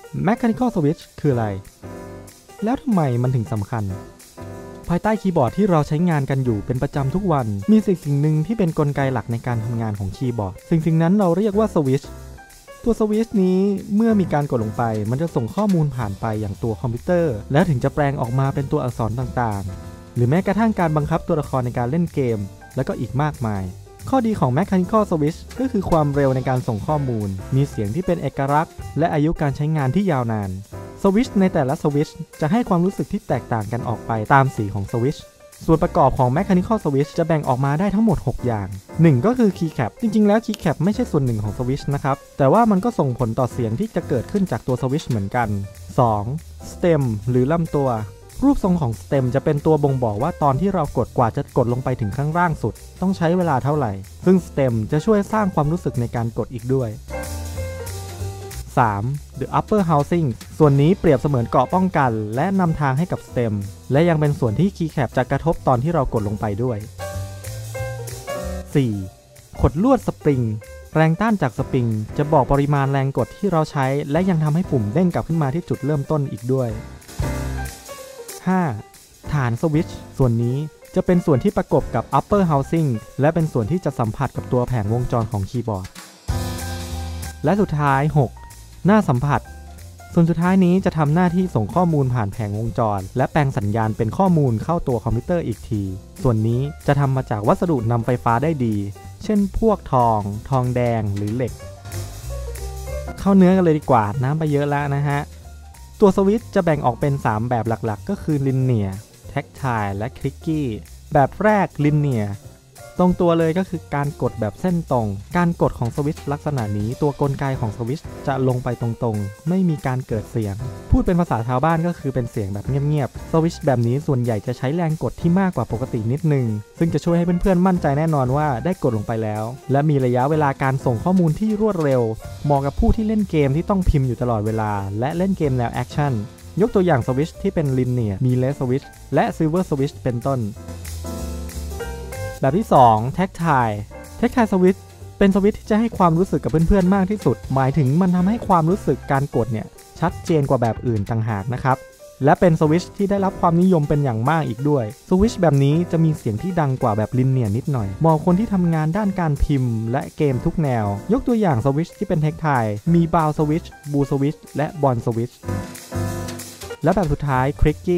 Mechanical Switch คืออะไรแล้วทำไมมันถึงสำคัญภายใต้คีย์บอร์ดที่เราใช้งานกันอยู่เป็นประจำทุกวันมีสิ่งหนึ่งที่เป็นกลไกหลักในการทำงานของคีย์บอร์ดสิ่งนั้นเราเรียกว่าสวิตช์ตัวสวิตช์นี้เมื่อมีการกดลงไปมันจะส่งข้อมูลผ่านไปอย่างตัวคอมพิวเตอร์แล้วถึงจะแปลงออกมาเป็นตัวอักษรต่างๆหรือแม้กระทั่งการบังคับตัวละครในการเล่นเกมและก็อีกมากมายข้อดีของ Mechanical Switch ก็คือความเร็วในการส่งข้อมูลมีเสียงที่เป็นเอกลักษณ์และอายุการใช้งานที่ยาวนานสวิตช์ในแต่ละสวิตช์จะให้ความรู้สึกที่แตกต่างกันออกไปตามสีของสวิตช์ส่วนประกอบของ Mechanical Switch จะแบ่งออกมาได้ทั้งหมด6อย่าง1ก็คือ Keycap จริงๆแล้ว Keycap ไม่ใช่ส่วนหนึ่งของสวิตช์นะครับแต่ว่ามันก็ส่งผลต่อเสียงที่จะเกิดขึ้นจากตัวสวิตช์เหมือนกัน2 Stem หรือลำตัวรูปทรงของ Stem จะเป็นตัวบ่งบอกว่าตอนที่เรากดกว่าจะกดลงไปถึงข้างล่างสุดต้องใช้เวลาเท่าไหร่ซึ่ง Stem จะช่วยสร้างความรู้สึกในการกดอีกด้วย3. The Upper Housing ส่วนนี้เปรียบเสมือนเกราะป้องกันและนำทางให้กับ Stem และยังเป็นส่วนที่ Keycap จะกระทบตอนที่เรากดลงไปด้วย 4. ขดลวดสปริงแรงต้านจากสปริงจะบอกปริมาณแรงกดที่เราใช้และยังทำให้ปุ่มเด้งกลับขึ้นมาที่จุดเริ่มต้นอีกด้วย 5. ฐานสวิตช์ส่วนนี้จะเป็นส่วนที่ประกบกับ Upper Housing และเป็นส่วนที่จะสัมผัสกับตัวแผงวงจรของคีย์บอร์ดและสุดท้าย 6หน้าสัมผัสส่วนสุดท้ายนี้จะทำหน้าที่ส่งข้อมูลผ่านแผงวงจรและแปลงสัญญาณเป็นข้อมูลเข้าตัวคอมพิวเตอร์อีกทีส่วนนี้จะทำมาจากวัสดุนำไฟฟ้าได้ดีเช่นพวกทองแดงหรือเหล็กเข้าเนื้อกันเลยดีกว่าน้ำไปเยอะแล้วนะฮะตัวสวิตช์จะแบ่งออกเป็น3แบบหลักๆก็คือ Linear Tactile และ Clicky แบบแรก Linearตรงตัวเลยก็คือการกดแบบเส้นตรงการกดของสวิตช์ลักษณะนี้ตัวกลไกของสวิตช์จะลงไปตรงๆไม่มีการเกิดเสียงพูดเป็นภาษาชาวบ้านก็คือเป็นเสียงแบบเงียบๆสวิตช์แบบนี้ส่วนใหญ่จะใช้แรงกดที่มากกว่าปกตินิดนึงซึ่งจะช่วยให้เพื่อนๆมั่นใจแน่นอนว่าได้กดลงไปแล้วและมีระยะเวลาการส่งข้อมูลที่รวดเร็วเหมาะกับผู้ที่เล่นเกมที่ต้องพิมพ์อยู่ตลอดเวลาและเล่นเกมแนวแอคชั่นยกตัวอย่างสวิตช์ที่เป็น Linear มี Red Switch และ Silver Switch เป็นต้นแบบที่2 Tactile Switch เป็นสวิตช์ที่จะให้ความรู้สึกกับเพื่อนๆมากที่สุดหมายถึงมันทำให้ความรู้สึกการกดเนี่ยชัดเจนกว่าแบบอื่นต่างหากนะครับและเป็นสวิตช์ที่ได้รับความนิยมเป็นอย่างมากอีกด้วยสวิตช์แบบนี้จะมีเสียงที่ดังกว่าแบบลินเนียร์นิดหน่อยเหมาะคนที่ทำงานด้านการพิมพ์และเกมทุกแนวยกตัวอย่างสวิตช์ที่เป็น Tactile มีบาวสวิตช์บูสวิตช์และบอลสวิตช์และแบบสุดท้าย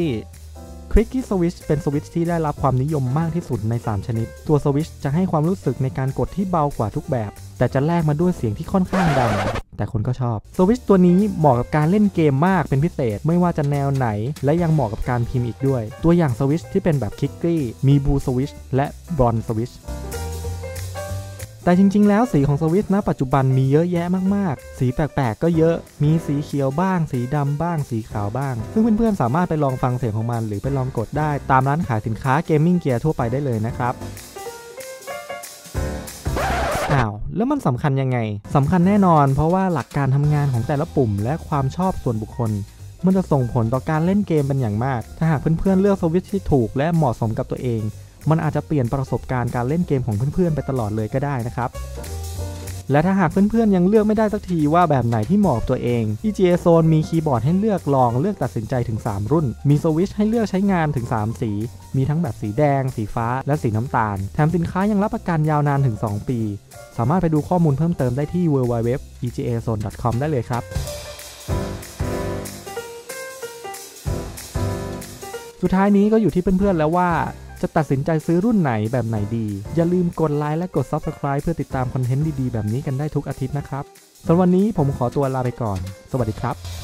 Clicky Switch เป็นสวิตช์ที่ได้รับความนิยมมากที่สุดใน3ชนิดตัวสวิตช์จะให้ความรู้สึกในการกดที่เบากว่าทุกแบบแต่จะแลกมาด้วยเสียงที่ค่อนข้างดังแต่คนก็ชอบสวิตช์ตัวนี้เหมาะกับการเล่นเกมมากเป็นพิเศษไม่ว่าจะแนวไหนและยังเหมาะกับการพิมพ์อีกด้วยตัวอย่างสวิตช์ที่เป็นแบบ Clicky มี Blue Switch และ Bronze Switchแต่จริงๆแล้วสีของสวิตช์ณปัจจุบันมีเยอะแยะมากๆสีแปลกๆก็เยอะมีสีเขียวบ้างสีดำบ้างสีขาวบ้างซึ่งเพื่อนๆสามารถไปลองฟังเสียงของมันหรือไปลองกดได้ตามร้านขายสินค้าเกมมิ่งเกียร์ทั่วไปได้เลยนะครับแล้วมันสำคัญยังไงสำคัญแน่นอนเพราะว่าหลักการทำงานของแต่ละปุ่มและความชอบส่วนบุคคลมันจะส่งผลต่อการเล่นเกมเป็นอย่างมากถ้าหากเพื่อนๆเลือกสวิตช์ที่ถูกและเหมาะสมกับตัวเองมันอาจจะเปลี่ยนประสบการณ์การเล่นเกมของเพื่อนๆไปตลอดเลยก็ได้นะครับและถ้าหากเพื่อนๆยังเลือกไม่ได้สักทีว่าแบบไหนที่เหมาะกับตัวเอง EGA Zone มีคีย์บอร์ดให้เลือกลองเลือกตัดสินใจถึง3รุ่นมีสวิตช์ให้เลือกใช้งานถึง3สีมีทั้งแบบสีแดงสีฟ้าและสีน้ำตาลแถมสินค้ายังรับประกันยาวนานถึง2ปีสามารถไปดูข้อมูลเพิ่มเติมได้ที่ www.egazone.com ได้เลยครับสุดท้ายนี้ก็อยู่ที่เพื่อนๆแล้วว่าจะตัดสินใจซื้อรุ่นไหนแบบไหนดีอย่าลืมกดไลค์และกด Subscribe เพื่อติดตามคอนเทนต์ดีๆแบบนี้กันได้ทุกอาทิตย์นะครับสำหรับวันนี้ผมขอตัวลาไปก่อนสวัสดีครับ